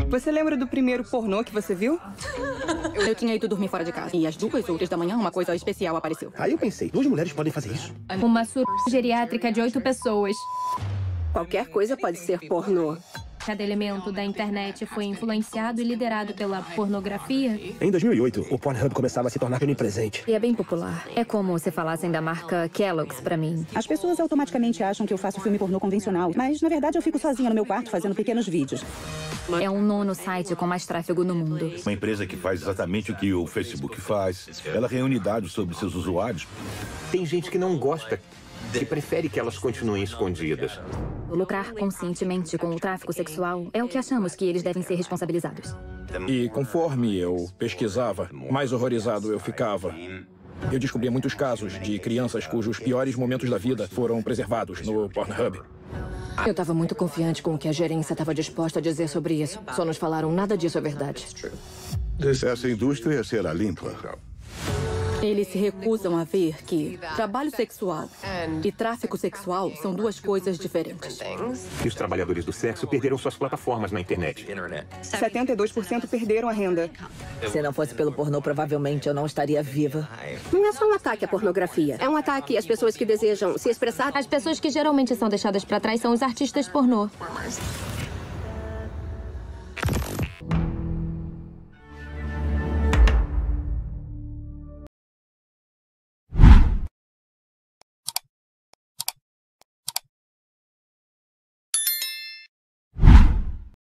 Você lembra do primeiro pornô que você viu? Eu tinha ido dormir fora de casa. E às 2 ou 3 da manhã, uma coisa especial apareceu. Aí eu pensei, 2 mulheres podem fazer isso? Uma geriátrica de 8 pessoas. Qualquer coisa pode ser pornô. Cada elemento da internet foi influenciado e liderado pela pornografia. Em 2008, o Pornhub começava a se tornar onipresente. E é bem popular. É como se falassem da marca Kellogg's pra mim. As pessoas automaticamente acham que eu faço filme pornô convencional, mas na verdade eu fico sozinha no meu quarto fazendo pequenos vídeos. É o 9º site com mais tráfego no mundo. Uma empresa que faz exatamente o que o Facebook faz. Ela reúne dados sobre seus usuários. Tem gente que não gosta, que prefere que elas continuem escondidas. Lucrar conscientemente com o tráfico sexual é o que achamos que eles devem ser responsabilizados. E conforme eu pesquisava, mais horrorizado eu ficava. Eu descobri muitos casos de crianças cujos piores momentos da vida foram preservados no Pornhub. Eu estava muito confiante com o que a gerência estava disposta a dizer sobre isso. Só nos falaram nada disso é verdade. Essa indústria será limpa. Eles se recusam a ver que trabalho sexual e tráfico sexual são 2 coisas diferentes. E os trabalhadores do sexo perderam suas plataformas na internet. 72% perderam a renda. Se não fosse pelo pornô, provavelmente eu não estaria viva. Não é só um ataque à pornografia. É um ataque às pessoas que desejam se expressar. As pessoas que geralmente são deixadas pra trás são os artistas pornô.